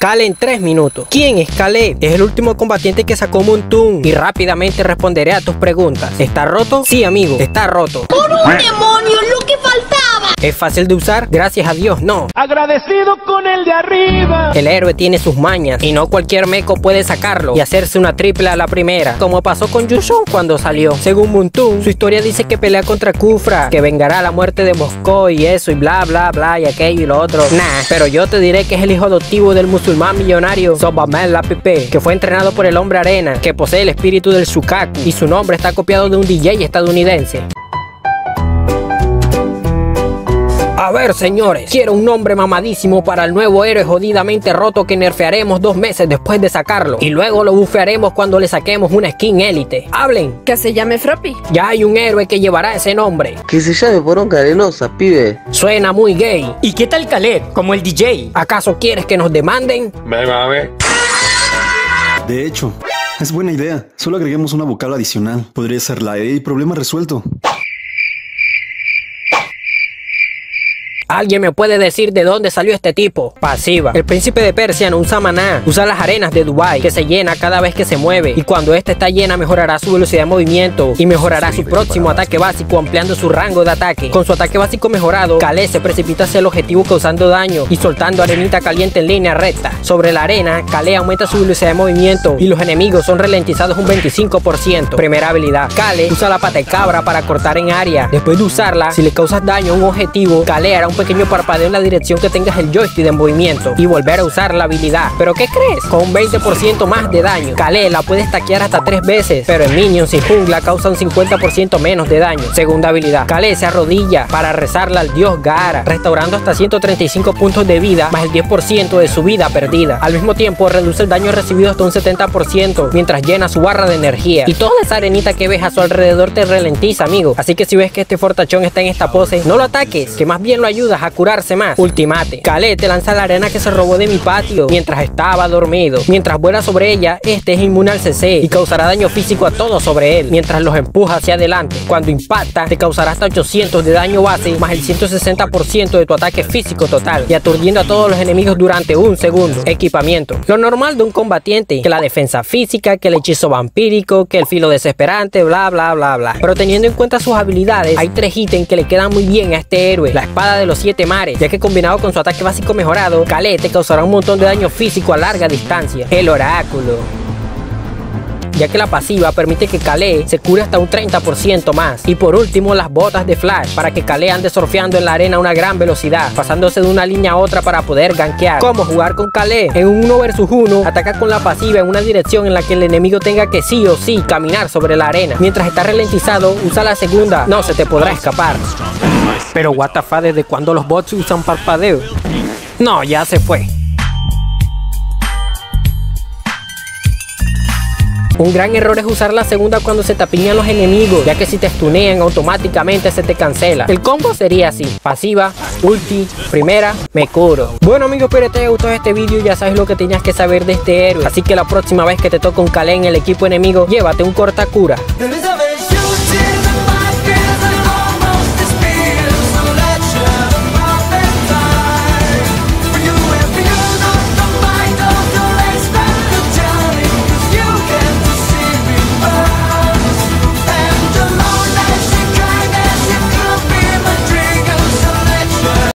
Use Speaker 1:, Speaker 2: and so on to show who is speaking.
Speaker 1: Kale en 3 minutos. ¿Quién es Kale? Es el último combatiente que sacó Moontoon y rápidamente responderé a tus preguntas. ¿Está roto? Sí, amigo, está roto.
Speaker 2: ¡Por un demonio, lo que faltaba!
Speaker 1: ¿Es fácil de usar? Gracias a Dios, no.
Speaker 3: Agradecido con el de arriba.
Speaker 1: El héroe tiene sus mañas y no cualquier meco puede sacarlo y hacerse una triple a la primera, como pasó con Yushon cuando salió. Según Moontoon, su historia dice que pelea contra Kufra, que vengará la muerte de Moscú y eso y bla bla bla y aquello y lo otro. Nah, pero yo te diré que es el hijo adoptivo del musulmán millonario Sobamel Lapipe, que fue entrenado por el hombre arena, que posee el espíritu del Shukaku y su nombre está copiado de un DJ estadounidense. A ver, señores, quiero un nombre mamadísimo para el nuevo héroe jodidamente roto que nerfearemos 2 meses después de sacarlo. Y luego lo bufearemos cuando le saquemos una skin élite. ¡Hablen!
Speaker 4: Que se llame Froppy.
Speaker 1: Ya hay un héroe que llevará ese nombre.
Speaker 5: Que se llame Poronga Arenosa, pibe.
Speaker 1: Suena muy gay.
Speaker 6: ¿Y qué tal Khaled, como el DJ?
Speaker 1: ¿Acaso quieres que nos demanden?
Speaker 7: De hecho, es buena idea. Solo agreguemos una vocal adicional. Podría ser la E y problema resuelto.
Speaker 1: ¿Alguien me puede decir de dónde salió este tipo? Pasiva. El príncipe de Persia no usa maná, usa las arenas de Dubai, que se llena cada vez que se mueve. Y cuando esta está llena mejorará su velocidad de movimiento y mejorará su próximo ataque básico ampliando su rango de ataque. Con su ataque básico mejorado, Kale se precipita hacia el objetivo causando daño y soltando arenita caliente en línea recta. Sobre la arena, Kale aumenta su velocidad de movimiento y los enemigos son ralentizados un 25%. Primera habilidad. Kale usa la pata de cabra para cortar en área. Después de usarla, si le causas daño a un objetivo, Kale hará un pequeño parpadeo en la dirección que tengas el joystick en movimiento y volver a usar la habilidad. ¿Pero qué crees? Con un 20% más de daño. Kale la puede stackear hasta 3 veces, pero en minions y jungla causa un 50% menos de daño. Segunda habilidad. Kale se arrodilla para rezarle al dios Gaara, restaurando hasta 135 puntos de vida más el 10% de su vida perdida. Al mismo tiempo reduce el daño recibido hasta un 70% mientras llena su barra de energía. Y toda esa arenita que ves a su alrededor te ralentiza, amigo. Así que si ves que este fortachón está en esta pose, no lo ataques, que más bien lo ayudas a curarse más. Ultimate. Kale te lanza la arena que se robó de mi patio mientras estaba dormido. Mientras vuela sobre ella, este es inmune al CC y causará daño físico a todos sobre él mientras los empuja hacia adelante. Cuando impacta, te causará hasta 800 de daño base más el 160% de tu ataque físico total y aturdiendo a todos los enemigos durante 1 segundo. Equipamiento. Lo normal de un combatiente, que la defensa física, que el hechizo vampírico, que el filo desesperante, bla bla bla bla. Pero teniendo en cuenta sus habilidades, hay 3 ítems que le quedan muy bien a este héroe. La espada de los 7 mares, ya que combinado con su ataque básico mejorado, Kale te causará un montón de daño físico a larga distancia. El oráculo, ya que la pasiva permite que Kale se cure hasta un 30% más. Y por último, las botas de Flash, para que Kale ande surfeando en la arena a una gran velocidad, pasándose de una línea a otra para poder gankear. ¿Cómo jugar con Kale? En un 1 vs 1, ataca con la pasiva en una dirección en la que el enemigo tenga que sí o sí caminar sobre la arena. Mientras está ralentizado, usa la segunda, no se te podrá escapar. Pero what the fuck, ¿desde cuándo los bots usan parpadeo? No, ya se fue. Un gran error es usar la segunda cuando se te apiñan los enemigos, ya que si te stunean automáticamente se te cancela. El combo sería así: pasiva, ulti, primera, me curo. Bueno amigos, espero que te haya gustado este vídeo y ya sabes lo que tenías que saber de este héroe. Así que la próxima vez que te toque un Kale en el equipo enemigo, llévate un cortacura.